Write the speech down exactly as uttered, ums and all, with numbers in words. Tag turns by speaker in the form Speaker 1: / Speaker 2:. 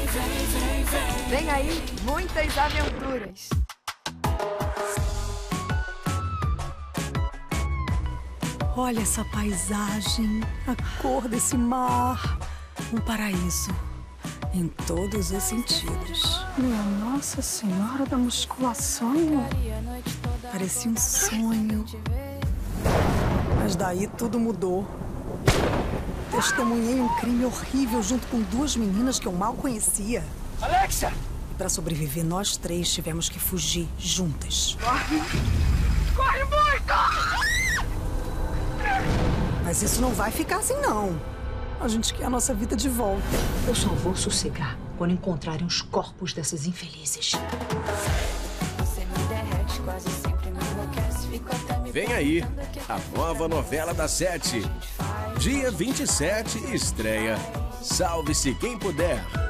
Speaker 1: Vem aí, muitas aventuras.
Speaker 2: Olha essa paisagem, a cor desse mar. Um paraíso, em todos os sentidos.
Speaker 3: Minha Nossa Senhora da Musculação.
Speaker 2: Parecia um sonho. Mas daí tudo mudou. Testemunhei um crime horrível junto com duas meninas que eu mal conhecia.
Speaker 4: Alexa!
Speaker 2: E para sobreviver, nós três tivemos que fugir juntas.
Speaker 4: Corre! Corre muito!
Speaker 2: Mas isso não vai ficar assim, não. A gente quer a nossa vida de volta.
Speaker 5: Eu só vou sossegar quando encontrarem os corpos dessas infelizes.
Speaker 6: Vem aí, a nova novela das sete. Dia vinte e sete, estreia Salve-se Quem Puder.